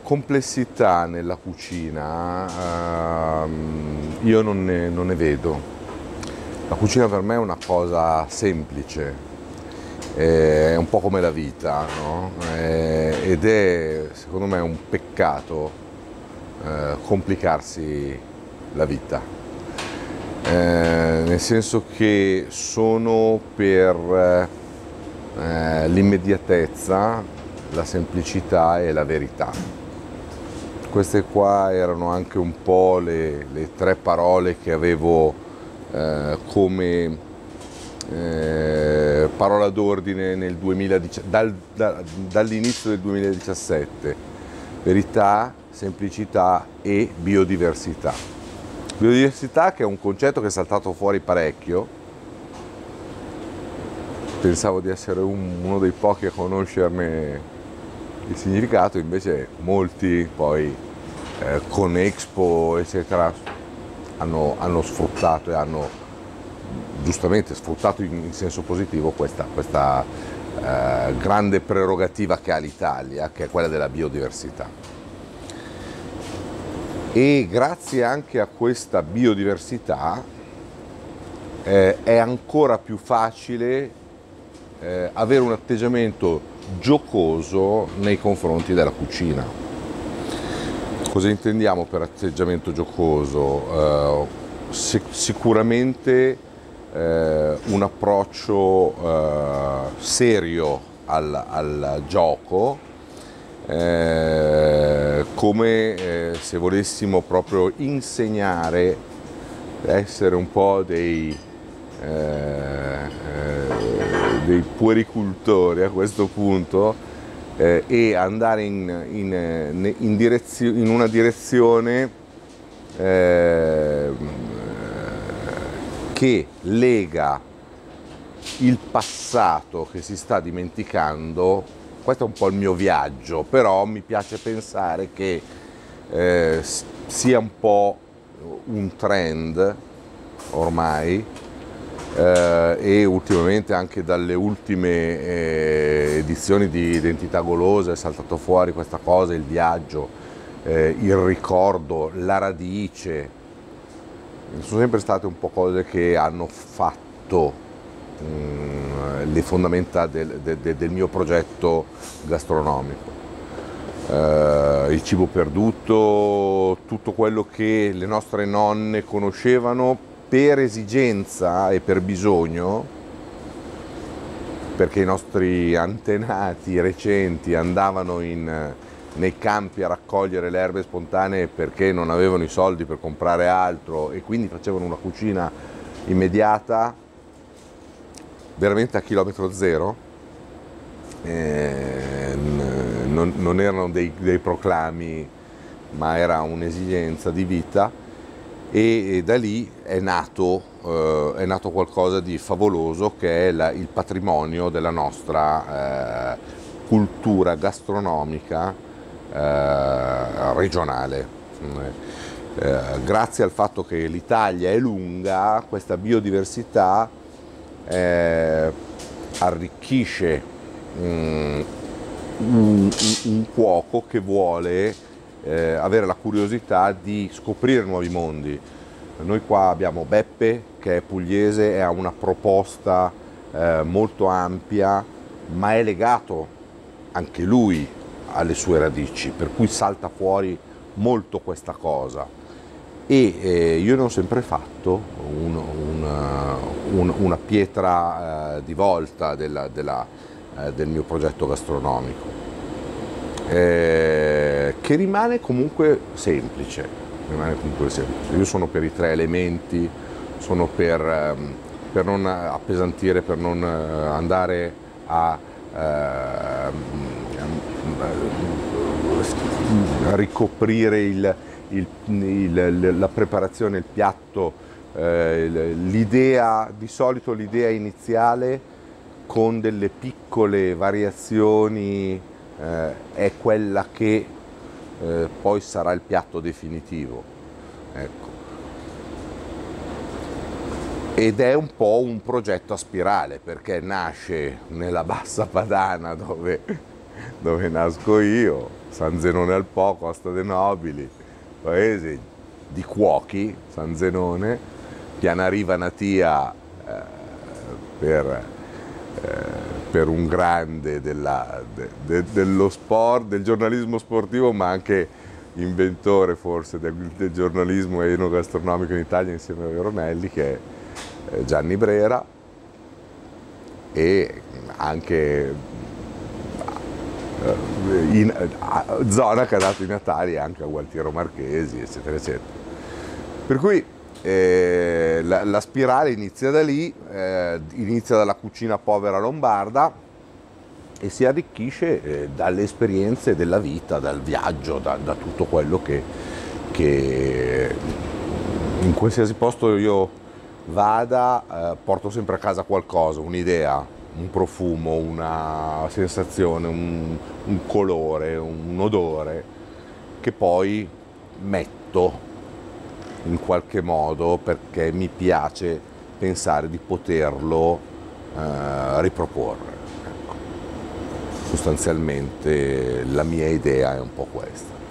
complessità nella cucina io non ne vedo. La cucina per me è una cosa semplice, è un po' come la vita, no? Ed è secondo me un peccato complicarsi la vita, nel senso che sono per l'immediatezza, la semplicità e la verità. Queste qua erano anche un po' le tre parole che avevo come parola d'ordine nel dall'inizio del 2017. Verità, semplicità e biodiversità. Biodiversità, che è un concetto che è saltato fuori parecchio. Pensavo di essere uno dei pochi a conoscerne il significato, invece molti poi con Expo eccetera hanno sfruttato e hanno giustamente sfruttato in senso positivo questa grande prerogativa che ha l'Italia, che è quella della biodiversità. E grazie anche a questa biodiversità è ancora più facile avere un atteggiamento giocoso nei confronti della cucina. Cosa intendiamo per atteggiamento giocoso? Sicuramente un approccio serio al gioco, come se volessimo proprio insegnare, essere un po' dei puericultori a questo punto, e andare in una direzione che lega il passato che si sta dimenticando. Questo è un po' il mio viaggio, però mi piace pensare che sia un po' un trend ormai, e ultimamente anche dalle ultime edizioni di Identità Golosa è saltato fuori questa cosa, il viaggio, il ricordo, la radice. Sono sempre state un po' cose che hanno fatto le fondamenta del mio progetto gastronomico. Il cibo perduto, tutto quello che le nostre nonne conoscevano per esigenza e per bisogno, perché i nostri antenati recenti andavano nei campi a raccogliere le erbe spontanee perché non avevano i soldi per comprare altro e quindi facevano una cucina immediata, veramente a chilometro zero. Non erano dei proclami, ma era un'esigenza di vita. E da lì è nato qualcosa di favoloso, che è il patrimonio della nostra cultura gastronomica regionale. Grazie al fatto che l'Italia è lunga, questa biodiversità arricchisce un cuoco che vuole avere la curiosità di scoprire nuovi mondi. Noi qua abbiamo Beppe, che è pugliese e ha una proposta molto ampia, ma è legato anche lui alle sue radici, per cui salta fuori molto questa cosa. E io ne ho sempre fatto una pietra di volta del mio progetto gastronomico, che rimane comunque semplice. Io sono per i tre elementi, sono per non appesantire, per non andare a ricoprire la preparazione, il piatto, di solito l'idea iniziale con delle piccole variazioni è quella che poi sarà il piatto definitivo. Ecco. Ed è un po' un progetto a spirale, perché nasce nella Bassa Padana, dove dove nasco io, San Zenone al Po, Costa dei Nobili, paese di cuochi, San Zenone, Pianariva Natia per, per un grande dello sport, del giornalismo sportivo, ma anche inventore forse del giornalismo enogastronomico in Italia insieme a Veronelli, che è Gianni Brera, e anche zona che ha dato i natali anche a Gualtiero Marchesi, eccetera, eccetera. Per cui la spirale inizia da lì, inizia dalla cucina povera lombarda e si arricchisce dalle esperienze della vita, dal viaggio, da tutto quello che in qualsiasi posto io vada, porto sempre a casa qualcosa, un'idea, un profumo, una sensazione, un colore, un odore che poi metto in qualche modo perché mi piace pensare di poterlo riproporre. Ecco. Sostanzialmente la mia idea è un po' questa.